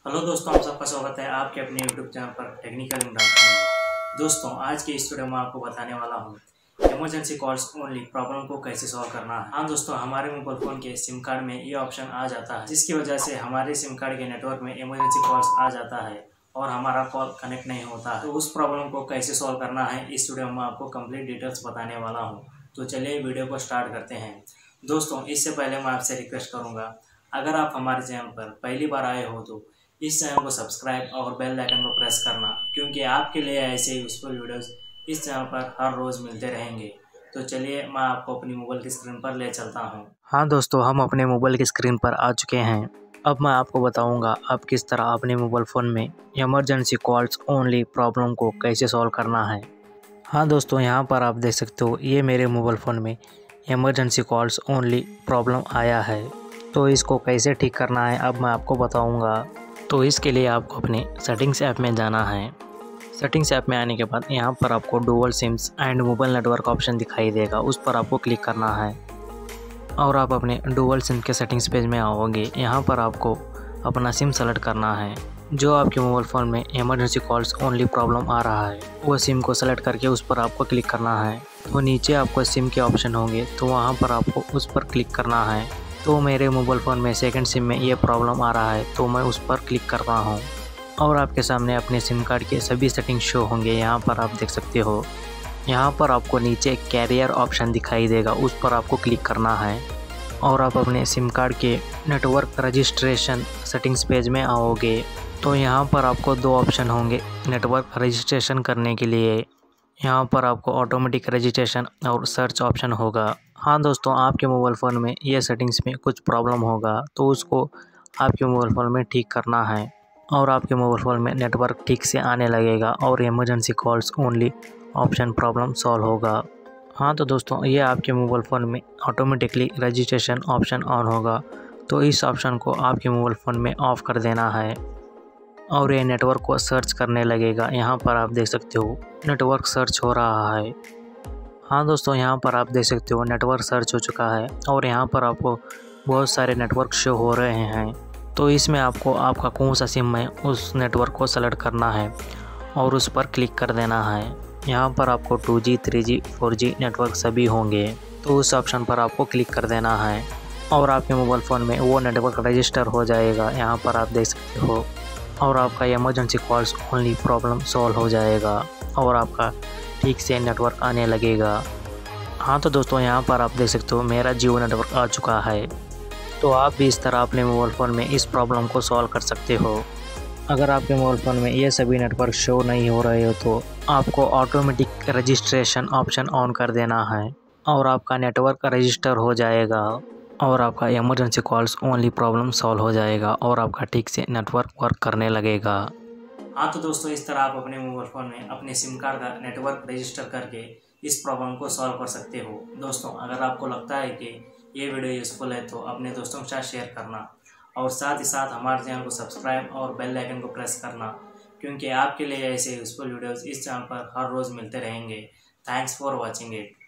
Hello दोस्तों, आप सबका स्वागत है आपके अपने यूट्यूब चैनल पर टेक्निकल इंडिया में। दोस्तों, आज के इस वीडियो में आपको बताने वाला हूँ इमरजेंसी कॉल्स ओनली प्रॉब्लम को कैसे सॉल्व करना है। हाँ दोस्तों, हमारे मोबाइल फ़ोन के सिम कार्ड में ये ऑप्शन आ जाता है, जिसकी वजह से हमारे सिम कार्ड के नेटवर्क में इमरजेंसी कॉल्स आ जाता है और हमारा कॉल कनेक्ट नहीं होता है। तो उस प्रॉब्लम को कैसे सॉल्व करना है इस वीडियो में आपको कंप्लीट डिटेल्स बताने वाला हूँ। तो चलिए वीडियो को स्टार्ट करते हैं। दोस्तों, इससे पहले मैं आपसे रिक्वेस्ट करूँगा, अगर आप हमारे चैनल पर पहली बार आए हो तो इस चैनल को सब्सक्राइब और बेल आइकन को प्रेस करना, क्योंकि आपके लिए ऐसे ही यूजफुल वीडियोस इस चैनल पर हर रोज़ मिलते रहेंगे। तो चलिए मैं आपको अपनी मोबाइल की स्क्रीन पर ले चलता हूँ। हाँ दोस्तों, हम अपने मोबाइल की स्क्रीन पर आ चुके हैं। अब मैं आपको बताऊंगा आप किस तरह अपने मोबाइल फ़ोन में इमरजेंसी कॉल्स ओनली प्रॉब्लम को कैसे सॉल्व करना है। हाँ दोस्तों, यहाँ पर आप देख सकते हो ये मेरे मोबाइल फ़ोन में इमरजेंसी कॉल्स ओनली प्रॉब्लम आया है। तो इसको कैसे ठीक करना है अब मैं आपको बताऊँगा। तो इसके लिए आपको अपने सेटिंग्स ऐप में जाना है। सेटिंग्स ऐप में आने के बाद यहाँ पर आपको dual SIMs and mobile network option दिखाई देगा, उस पर आपको क्लिक करना है और आप अपने डुअल सिम के सेटिंग्स पेज में आओगे। यहाँ पर आपको अपना सिम सेलेक्ट करना है। जो आपके मोबाइल फ़ोन में इमरजेंसी कॉल्स ओनली प्रॉब्लम आ रहा है वो सिम को सेलेक्ट करके उस पर आपको क्लिक करना है। तो नीचे आपको सिम के ऑप्शन होंगे, तो वहाँ पर आपको उस पर क्लिक करना है। तो मेरे मोबाइल फ़ोन में सेकंड सिम में ये प्रॉब्लम आ रहा है, तो मैं उस पर क्लिक कर रहा हूँ और आपके सामने अपने सिम कार्ड के सभी सेटिंग शो होंगे। यहाँ पर आप देख सकते हो, यहाँ पर आपको नीचे कैरियर ऑप्शन दिखाई देगा, उस पर आपको क्लिक करना है और आप अपने सिम कार्ड के नेटवर्क रजिस्ट्रेशन सेटिंग्स पेज में आओगे। तो यहाँ पर आपको दो ऑप्शन होंगे नेटवर्क रजिस्ट्रेशन करने के लिए। यहाँ पर आपको ऑटोमेटिक रजिस्ट्रेशन और सर्च ऑप्शन होगा। हाँ दोस्तों, आपके मोबाइल फ़ोन में ये सेटिंग्स में कुछ प्रॉब्लम होगा, तो उसको आपके मोबाइल फ़ोन में ठीक करना है और आपके मोबाइल फ़ोन में नेटवर्क ठीक से आने लगेगा और emergency calls only option problem solve होगा। हाँ तो दोस्तों, ये आपके मोबाइल फ़ोन में ऑटोमेटिकली रजिस्ट्रेशन ऑप्शन ऑन होगा, तो इस ऑप्शन को आपके मोबाइल फ़ोन में ऑफ़ कर देना है और ये नेटवर्क को सर्च करने लगेगा। यहाँ पर आप देख सकते हो नेटवर्क सर्च हो रहा है। हाँ दोस्तों, यहाँ पर आप देख सकते हो नेटवर्क सर्च हो चुका है और यहाँ पर आपको बहुत सारे नेटवर्क शो हो रहे हैं। तो इसमें आपको आपका कौन सा सिम है उस नेटवर्क को सेलेक्ट करना है और उस पर क्लिक कर देना है। यहाँ पर आपको 2G 3G 4G नेटवर्क सभी होंगे, तो उस ऑप्शन पर आपको क्लिक कर देना है और आपके मोबाइल फ़ोन में वो नेटवर्क रजिस्टर हो जाएगा। यहाँ पर आप देख सकते हो और आपका emergency calls only problem solve हो जाएगा और आपका ठीक से नेटवर्क आने लगेगा। हाँ तो दोस्तों, यहाँ पर आप देख सकते हो मेरा जियो नेटवर्क आ चुका है। तो आप भी इस तरह अपने मोबाइल फ़ोन में इस प्रॉब्लम को सॉल्व कर सकते हो। अगर आपके मोबाइल फ़ोन में ये सभी नेटवर्क शो नहीं हो रहे हो तो आपको ऑटोमेटिक रजिस्ट्रेशन ऑप्शन ऑन कर देना है और आपका नेटवर्क रजिस्टर हो जाएगा और आपका emergency calls only problem solve हो जाएगा और आपका ठीक से नेटवर्क वर्क करने लगेगा। हाँ तो दोस्तों, इस तरह आप अपने मोबाइल फ़ोन में अपने सिम कार्ड का नेटवर्क रजिस्टर करके इस प्रॉब्लम को सॉल्व कर सकते हो। दोस्तों, अगर आपको लगता है कि ये वीडियो यूज़फुल है तो अपने दोस्तों के साथ शेयर करना और साथ ही साथ हमारे चैनल को सब्सक्राइब और बेल आइकन को प्रेस करना, क्योंकि आपके लिए ऐसे यूज़फुल वीडियोस इस चैनल पर हर रोज़ मिलते रहेंगे। Thanks for watching it.